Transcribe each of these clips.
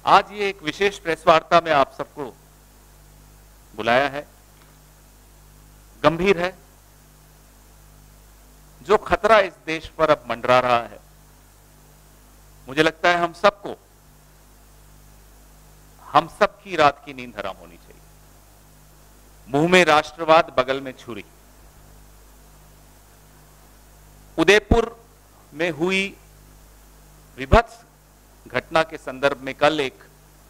आज ये एक विशेष प्रेस वार्ता में आप सबको बुलाया है, गंभीर है। जो खतरा इस देश पर अब मंडरा रहा है, मुझे लगता है हम सबकी रात की नींद हराम होनी चाहिए। मुंह में राष्ट्रवाद, बगल में छुरी। उदयपुर में हुई विभत्स घटना के संदर्भ में कल एक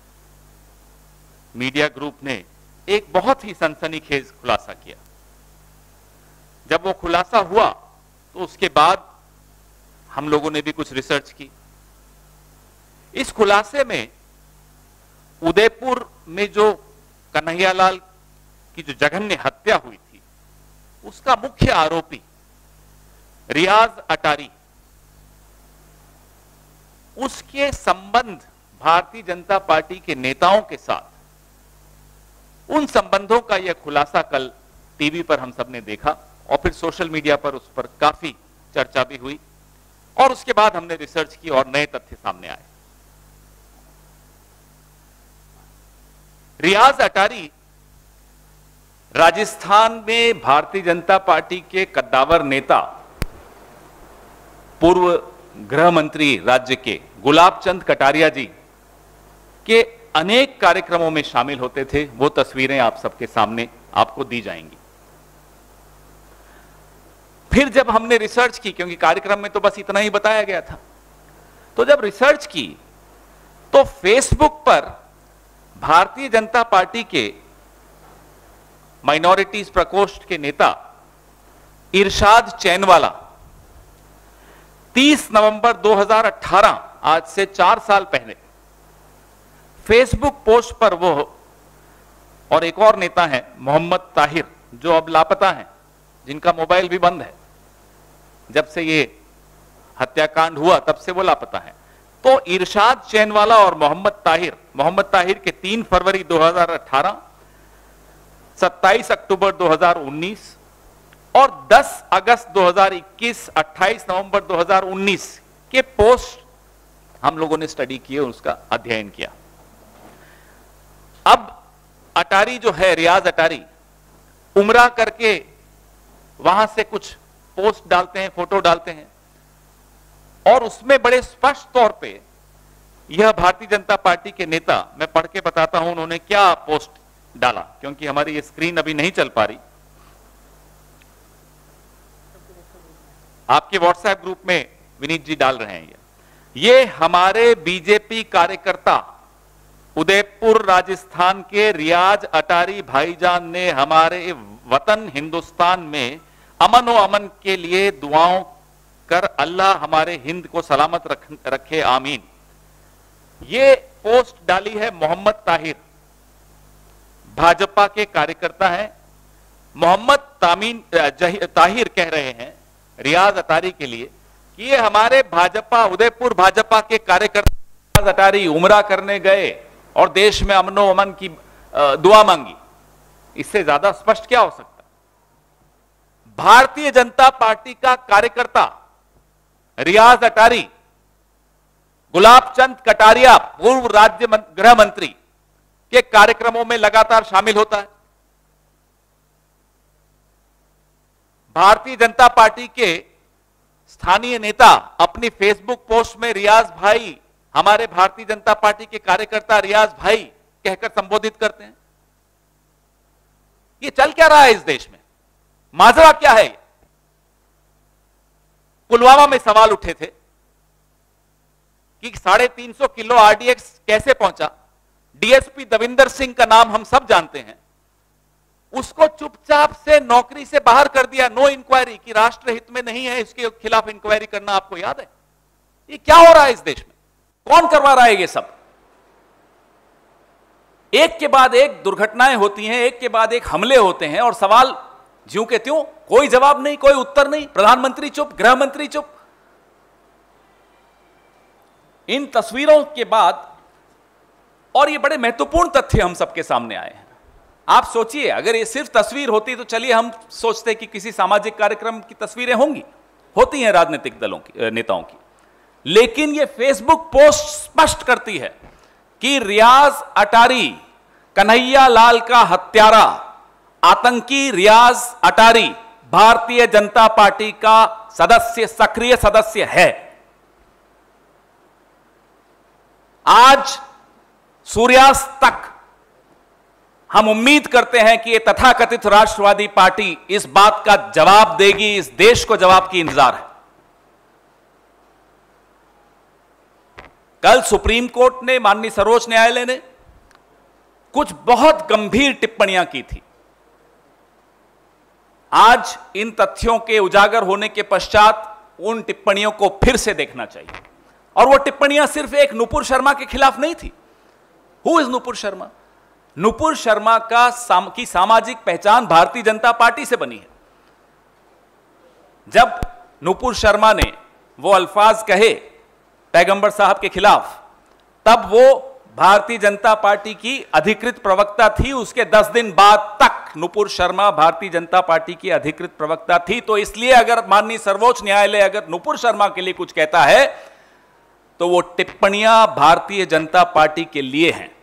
मीडिया ग्रुप ने एक बहुत ही सनसनीखेज खुलासा किया। जब वो खुलासा हुआ तो उसके बाद हम लोगों ने भी कुछ रिसर्च की। इस खुलासे में उदयपुर में जो कन्हैयालाल की जो जघन्य हत्या हुई थी, उसका मुख्य आरोपी रियाज अटारी, उसके संबंध भारतीय जनता पार्टी के नेताओं के साथ, उन संबंधों का यह खुलासा कल टीवी पर हम सब ने देखा और फिर सोशल मीडिया पर उस पर काफी चर्चा भी हुई और उसके बाद हमने रिसर्च की और नए तथ्य सामने आए। रियाज अटारी राजस्थान में भारतीय जनता पार्टी के कद्दावर नेता, पूर्व गृह मंत्री राज्य के गुलाब चंद कटारिया जी के अनेक कार्यक्रमों में शामिल होते थे। वो तस्वीरें आप सबके सामने आपको दी जाएंगी। फिर जब हमने रिसर्च की, क्योंकि कार्यक्रम में तो बस इतना ही बताया गया था, तो जब रिसर्च की तो फेसबुक पर भारतीय जनता पार्टी के माइनॉरिटीज प्रकोष्ठ के नेता इरशाद चैनवाला 30 नवंबर 2018, आज से 4 साल पहले, फेसबुक पोस्ट पर वो और एक और नेता है मोहम्मद ताहिर, जो अब लापता हैं, जिनका मोबाइल भी बंद है। जब से ये हत्याकांड हुआ तब से वो लापता है। तो इरशाद चैनवाला और मोहम्मद ताहिर के 3 फरवरी 2018, 27 अक्टूबर 2019 और 10 अगस्त 2021, 28 नवंबर 2019 के पोस्ट हम लोगों ने स्टडी किए, उसका अध्ययन किया। अब अटारी जो है, रियाज अटारी, उमरा करके वहां से कुछ पोस्ट डालते हैं, फोटो डालते हैं और उसमें बड़े स्पष्ट तौर पे यह भारतीय जनता पार्टी के नेता, मैं पढ़ के बताता हूं उन्होंने क्या पोस्ट डाला, क्योंकि हमारी ये स्क्रीन अभी नहीं चल पा रही। आपके व्हाट्सएप ग्रुप में विनीत जी डाल रहे हैं। ये हमारे बीजेपी कार्यकर्ता उदयपुर राजस्थान के रियाज अटारी भाईजान ने हमारे वतन हिंदुस्तान में अमन व अमन के लिए दुआओं कर अल्लाह हमारे हिंद को सलामत रखे, आमीन। ये पोस्ट डाली है मोहम्मद ताहिर, भाजपा के कार्यकर्ता हैं। मोहम्मद ताहिर कह रहे हैं रियाज अटारी के लिए कि ये हमारे भाजपा, उदयपुर भाजपा के कार्यकर्ता रियाज अटारी उमरा करने गए और देश में अमनो अमन की दुआ मांगी। इससे ज्यादा स्पष्ट क्या हो सकता? भारतीय जनता पार्टी का कार्यकर्ता रियाज अटारी गुलाब चंद कटारिया, पूर्व राज्य गृह मंत्री, के कार्यक्रमों में लगातार शामिल होता है। भारतीय जनता पार्टी के स्थानीय नेता अपनी फेसबुक पोस्ट में रियाज भाई, हमारे भारतीय जनता पार्टी के कार्यकर्ता रियाज भाई कहकर संबोधित करते हैं। ये चल क्या रहा है इस देश में? माजरा क्या है? पुलवामा में सवाल उठे थे कि 350 किलो आरडीएक्स कैसे पहुंचा। डीएसपी दविंदर सिंह का नाम हम सब जानते हैं। उसको चुपचाप से नौकरी से बाहर कर दिया, नो इंक्वायरी, कि राष्ट्र हित में नहीं है, इसके खिलाफ इंक्वायरी करना आपको याद है? ये क्या हो रहा है इस देश में? कौन करवा रहा है ये सब? एक के बाद एक दुर्घटनाएं होती हैं, एक के बाद एक हमले होते हैं और सवाल ज्यों के त्यों, कोई जवाब नहीं, कोई उत्तर नहीं। प्रधानमंत्री चुप, गृह मंत्री चुप। इन तस्वीरों के बाद, और ये बड़े महत्वपूर्ण तथ्य हम सबके सामने आए हैं। आप सोचिए, अगर ये सिर्फ तस्वीर होती तो चलिए हम सोचते कि किसी सामाजिक कार्यक्रम की तस्वीरें होंगी, होती हैं राजनीतिक दलों की, नेताओं की, लेकिन ये फेसबुक पोस्ट स्पष्ट करती है कि रियाज अटारी, कन्हैया लाल का हत्यारा, आतंकी रियाज अटारी भारतीय जनता पार्टी का सदस्य, सक्रिय सदस्य है। आज सूर्यास्त तक हम उम्मीद करते हैं कि यह तथाकथित राष्ट्रवादी पार्टी इस बात का जवाब देगी, इस देश को जवाब की इंतजार है। कल सुप्रीम कोर्ट ने, माननीय सर्वोच्च न्यायालय ने कुछ बहुत गंभीर टिप्पणियां की थी। आज इन तथ्यों के उजागर होने के पश्चात उन टिप्पणियों को फिर से देखना चाहिए। और वो टिप्पणियां सिर्फ एक नुपुर शर्मा के खिलाफ नहीं थी। Who is Nupur Sharma? नुपुर शर्मा की सामाजिक पहचान भारतीय जनता पार्टी से बनी है। जब नुपुर शर्मा ने वो अल्फाज कहे पैगंबर साहब के खिलाफ, तब वो भारतीय जनता पार्टी की अधिकृत प्रवक्ता थी। उसके 10 दिन बाद तक नुपुर शर्मा भारतीय जनता पार्टी की अधिकृत प्रवक्ता थी। तो इसलिए अगर माननीय सर्वोच्च न्यायालय अगर नुपुर शर्मा के लिए कुछ कहता है तो वो टिप्पणियां भारतीय जनता पार्टी के लिए हैं।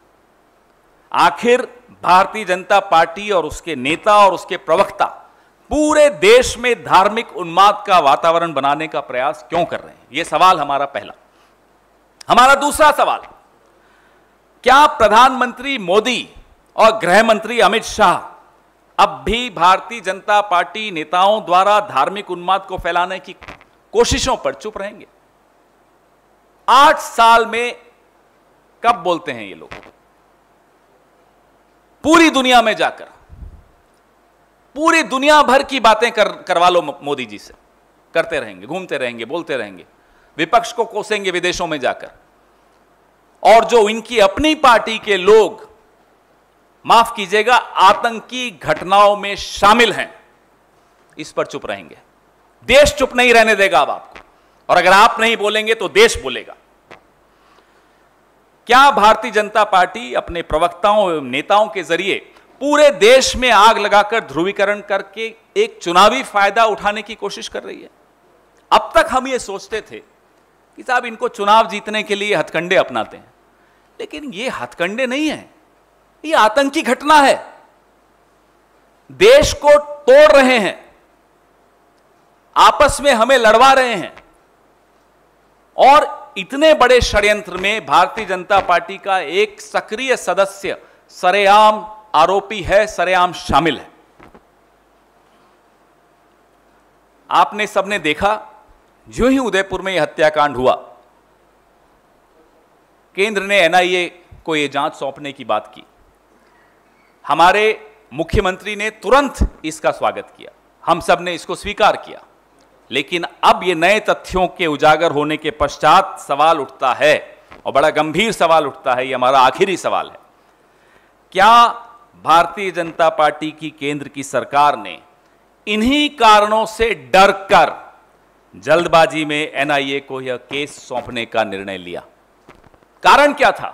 आखिर भारतीय जनता पार्टी और उसके नेता और उसके प्रवक्ता पूरे देश में धार्मिक उन्माद का वातावरण बनाने का प्रयास क्यों कर रहे हैं? यह सवाल हमारा पहला। हमारा दूसरा सवाल, क्या प्रधानमंत्री मोदी और गृह मंत्री अमित शाह अब भी भारतीय जनता पार्टी नेताओं द्वारा धार्मिक उन्माद को फैलाने की कोशिशों पर चुप रहेंगे? 8 साल में कब बोलते हैं ये लोग? पूरी दुनिया में जाकर पूरी दुनिया भर की बातें करवा लो मोदी जी से, करते रहेंगे, घूमते रहेंगे, बोलते रहेंगे, विपक्ष को कोसेंगे विदेशों में जाकर। और जो इनकी अपनी पार्टी के लोग, माफ कीजिएगा, आतंकी घटनाओं में शामिल हैं, इस पर चुप रहेंगे। देश चुप नहीं रहने देगा अब आपको, और अगर आप नहीं बोलेंगे तो देश बोलेगा। क्या भारतीय जनता पार्टी अपने प्रवक्ताओं एवं नेताओं के जरिए पूरे देश में आग लगाकर ध्रुवीकरण करके एक चुनावी फायदा उठाने की कोशिश कर रही है? अब तक हम ये सोचते थे कि साहब इनको चुनाव जीतने के लिए हथकंडे अपनाते हैं, लेकिन ये हथकंडे नहीं है, ये आतंकी घटना है। देश को तोड़ रहे हैं, आपस में हमें लड़वा रहे हैं, और इतने बड़े षड्यंत्र में भारतीय जनता पार्टी का एक सक्रिय सदस्य सरेआम आरोपी है, सरेआम शामिल है। आपने सबने देखा, जो ही उदयपुर में यह हत्याकांड हुआ, केंद्र ने एनआईए को यह जांच सौंपने की बात की। हमारे मुख्यमंत्री ने तुरंत इसका स्वागत किया, हम सब ने इसको स्वीकार किया। लेकिन अब ये नए तथ्यों के उजागर होने के पश्चात सवाल उठता है, और बड़ा गंभीर सवाल उठता है, ये हमारा आखिरी सवाल है, क्या भारतीय जनता पार्टी की केंद्र की सरकार ने इन्हीं कारणों से डरकर जल्दबाजी में एनआईए को यह केस सौंपने का निर्णय लिया? कारण क्या था?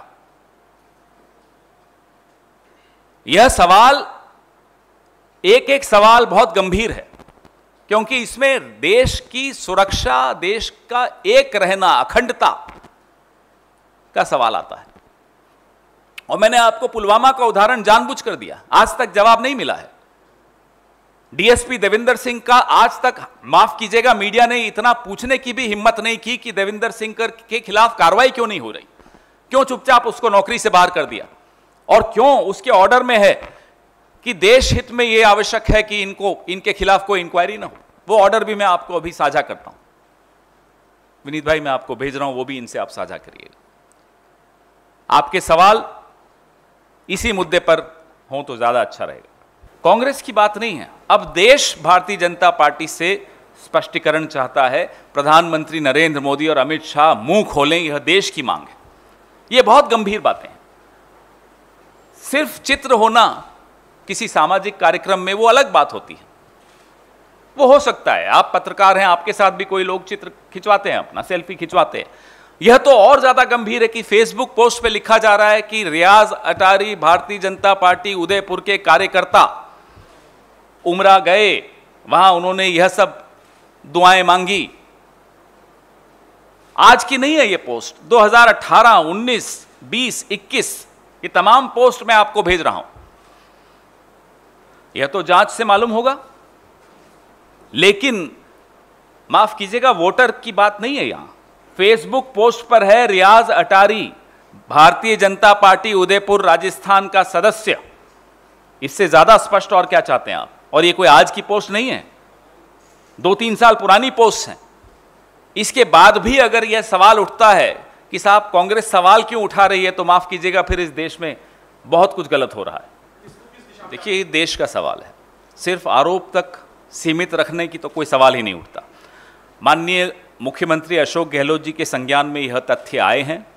यह सवाल, एक एक सवाल बहुत गंभीर है, क्योंकि इसमें देश की सुरक्षा, देश का एक रहना, अखंडता का सवाल आता है। और मैंने आपको पुलवामा का उदाहरण जानबूझकर दिया, आज तक जवाब नहीं मिला है। डीएसपी देविंदर सिंह का आज तक, माफ कीजिएगा, मीडिया ने इतना पूछने की भी हिम्मत नहीं की कि देविंदर सिंह के खिलाफ कार्रवाई क्यों नहीं हो रही, क्यों चुपचाप उसको नौकरी से बाहर कर दिया, और क्यों उसके ऑर्डर में है कि देश हित में यह आवश्यक है कि इनके खिलाफ कोई इंक्वायरी ना हो। वो ऑर्डर भी मैं आपको अभी साझा करता हूं, विनीत भाई, मैं आपको भेज रहा हूं, वो भी इनसे आप साझा करिएगा। आपके सवाल इसी मुद्दे पर हो तो ज्यादा अच्छा रहेगा। कांग्रेस की बात नहीं है, अब देश भारतीय जनता पार्टी से स्पष्टीकरण चाहता है। प्रधानमंत्री नरेंद्र मोदी और अमित शाह मुंह खोलें, यह देश की मांग है। यह बहुत गंभीर बातें हैं। सिर्फ चित्र होना किसी सामाजिक कार्यक्रम में वो अलग बात होती है, वो हो सकता है, आप पत्रकार हैं, आपके साथ भी कोई लोग चित्र खिंचवाते हैं, अपना सेल्फी खिंचवाते हैं। यह तो और ज्यादा गंभीर है कि फेसबुक पोस्ट पे लिखा जा रहा है कि रियाज अटारी भारतीय जनता पार्टी उदयपुर के कार्यकर्ता उमरा गए, वहां उन्होंने यह सब दुआएं मांगी। आज की नहीं है ये पोस्ट, 2018, 19 20, 21 ये तमाम पोस्ट मैं आपको भेज रहा हूं। यह तो जांच से मालूम होगा, लेकिन माफ कीजिएगा, वोटर की बात नहीं है यहां। फेसबुक पोस्ट पर है रियाज अटारी, भारतीय जनता पार्टी उदयपुर राजस्थान का सदस्य। इससे ज्यादा स्पष्ट और क्या चाहते हैं आप? और ये कोई आज की पोस्ट नहीं है, 2-3 साल पुरानी पोस्ट है। इसके बाद भी अगर यह सवाल उठता है कि साहब कांग्रेस सवाल क्यों उठा रही है, तो माफ कीजिएगा, फिर इस देश में बहुत कुछ गलत हो रहा है। देखिए, ये देश का सवाल है, सिर्फ आरोप तक सीमित रखने की तो कोई सवाल ही नहीं उठता। माननीय मुख्यमंत्री अशोक गहलोत जी के संज्ञान में यह तथ्य आए हैं।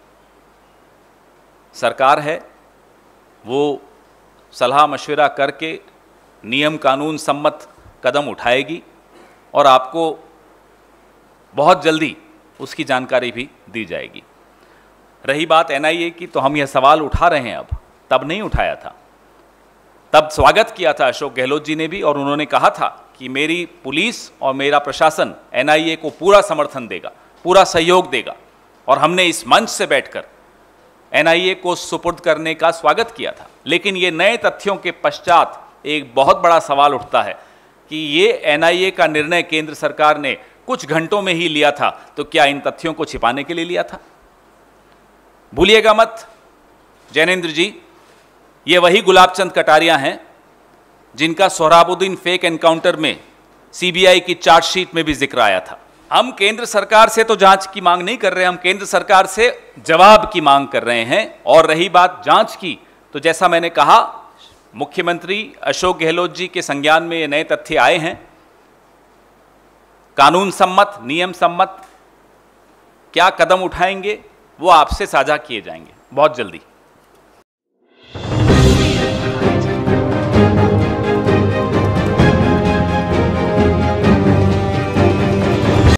सरकार है वो सलाह मशविरा करके नियम कानून सम्मत कदम उठाएगी और आपको बहुत जल्दी उसकी जानकारी भी दी जाएगी। रही बात एनआईए की, तो हम यह सवाल उठा रहे हैं अब, तब नहीं उठाया था। तब स्वागत किया था अशोक गहलोत जी ने भी, और उन्होंने कहा था कि मेरी पुलिस और मेरा प्रशासन एनआईए को पूरा समर्थन देगा, पूरा सहयोग देगा। और हमने इस मंच से बैठकर एनआईए को सुपुर्द करने का स्वागत किया था। लेकिन ये नए तथ्यों के पश्चात एक बहुत बड़ा सवाल उठता है कि ये एनआईए का निर्णय केंद्र सरकार ने कुछ घंटों में ही लिया था, तो क्या इन तथ्यों को छिपाने के लिए लिया था? भूलिएगा मत जैनेंद्र जी, ये वही गुलाबचंद कटारिया हैं जिनका सोहराबुद्दीन फेक एनकाउंटर में सीबीआई की चार्जशीट में भी जिक्र आया था। हम केंद्र सरकार से तो जांच की मांग नहीं कर रहे, हम केंद्र सरकार से जवाब की मांग कर रहे हैं। और रही बात जांच की, तो जैसा मैंने कहा, मुख्यमंत्री अशोक गहलोत जी के संज्ञान में ये नए तथ्य आए हैं। कानून सम्मत, नियम सम्मत क्या कदम उठाएंगे वो आपसे साझा किए जाएंगे बहुत जल्दी।